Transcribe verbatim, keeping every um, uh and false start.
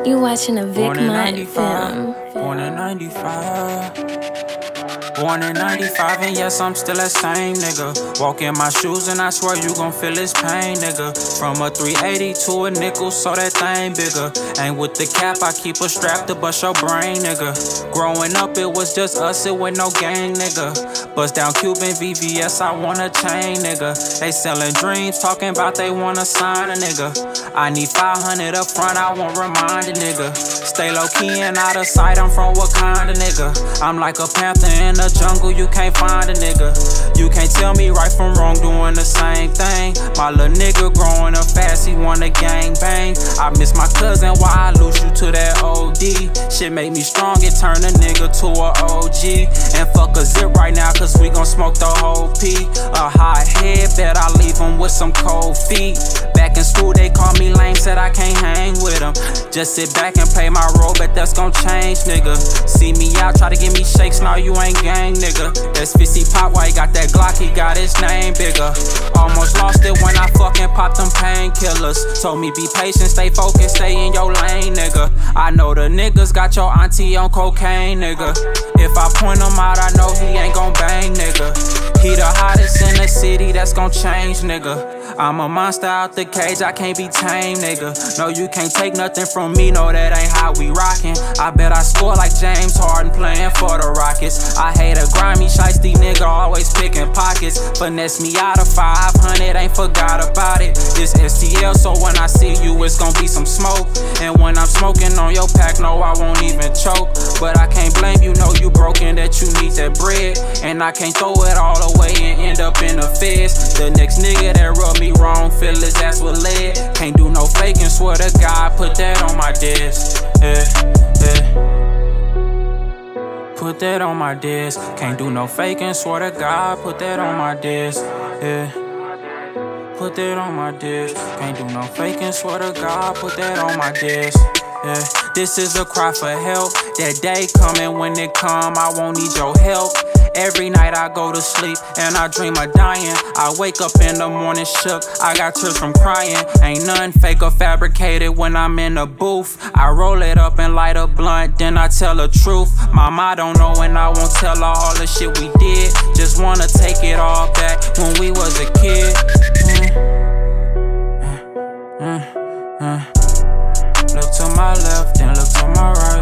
You watching a Vic Born in Mott ninety-five, film. born in ninety-five. Born in ninety-five, and yes, I'm still that same nigga. Walk in my shoes and I swear you gon' feel this pain, nigga. From a three eighty to a nickel, so that thing bigger. Ain't with the cap, I keep a strap to bust your brain, nigga. Growing up, it was just us, it with no gang, nigga. Bust down Cuban V V S, I want a chain, nigga. They selling dreams, talking about they wanna sign a nigga. I need five hundred up front, I won't remind a nigga. Stay low key and out of sight, I'm from Wakanda, nigga. I'm like a panther in the jungle, you can't find a nigga. You can't tell me right from wrong, doing the same thing. My little nigga growing up fast, he wanna gang bang. I miss my cousin, why I lose you to that O D? Shit make me strong, it turn a nigga to a O G. And fuck a zip right now, cause we gon' smoke the whole P. A hot head, bet I leave him with some cold feet. Back in school, they call me lame, said I can't hang with them. Just sit back and play my role, but that's gon' change, nigga. See me out, try to give me shakes, now you ain't gang, nigga. That's Fizzy Pop, why he got that Glock, he got his name bigger. Almost lost it when I fucking popped them painkillers. Told me be patient, stay focused, stay in your lane, nigga. I know the niggas got your auntie on cocaine, nigga. If I point him out, I know he ain't gon' bang, nigga. He the hottest in the city, that's gon' change, nigga. I'm a monster out the cage, I can't be tamed, nigga. No, you can't take nothing from me, no, that ain't how we rockin'. I bet I score like James Harden playing for the Rockets. I hate a grimy, shiesty nigga, always picking pockets. Finesse me out of five hundred, ain't forgot about it. It's S T L, so when I see you, it's gon' be some smoke. And when I'm smoking on your pack, no, I won't even choke. But I can't blame you, know you broken, that you need that bread. And I can't throw it all away and end up in the feds. The next nigga that rubbed me wrong, fill his ass with lead. Can't do no faking, swear to God, put that on my desk. Yeah, yeah. Put that on my desk. Can't do no faking, swear to God, put that on my desk. Yeah. Put that on my desk. Can't do no faking, swear to God, put that on my desk. Yeah. This is a cry for help. That day coming, when it come, I won't need your help. Every night I go to sleep and I dream of dying. I wake up in the morning shook, I got tears from crying. Ain't nothing fake or fabricated when I'm in the booth. I roll it up and light a blunt, then I tell the truth. Mama don't know and I won't tell her all the shit we did. Just wanna take it all back when we was a kid. Mm. Mm. Mm. Look to my left, then look to my right.